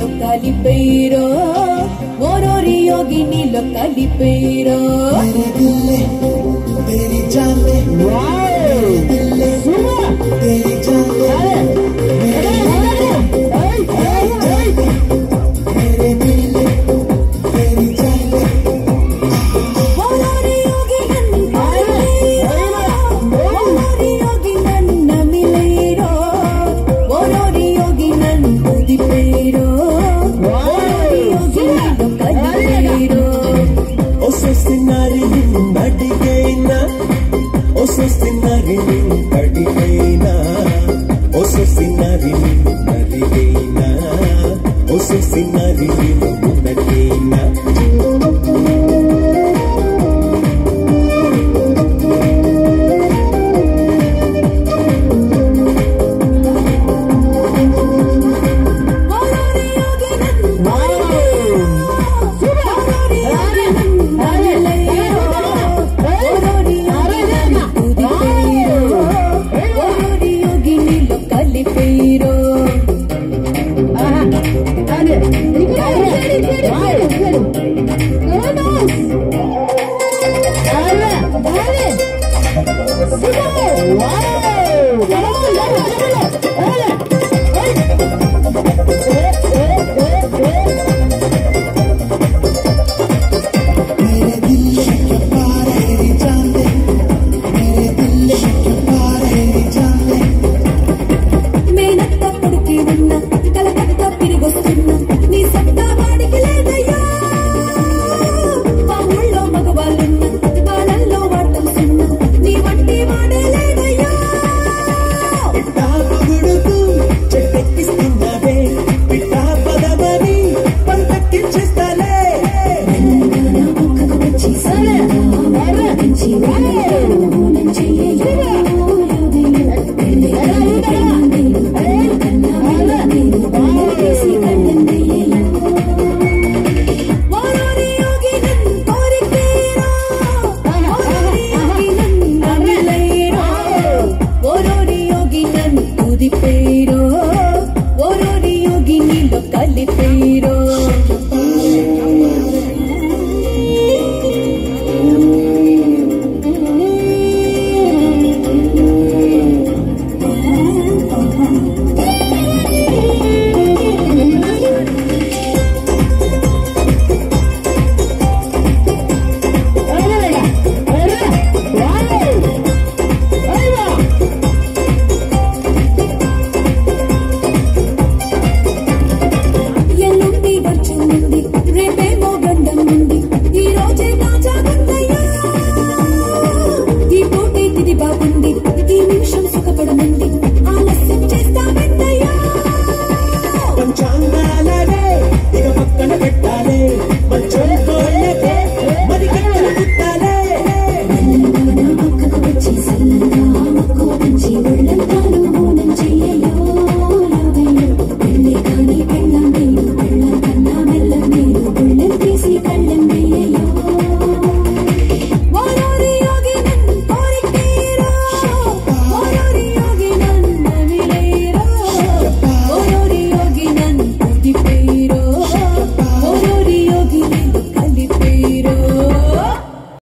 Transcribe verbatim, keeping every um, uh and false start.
నీలో కలిపేరో ఓరోరి యోగి నీలో కలిపేరో तेरी जान ले दिल ले तेरी जान ले मेरे दिल ले तेरी जान ले ఓరోరి యోగి ఓరోరి యోగి నన్న మిలేరో ఓరోరి యోగి నన్ను కుదిపేరో ఓరోరి యోగి నీలో కలిపేరో ओ सोस्तिनारी नडिगैना ओ सोस्तिनारी नडिगैना ओ सोस्तिनारी नडिगैना ओ सोस्तिनारी नडिगैना Wow!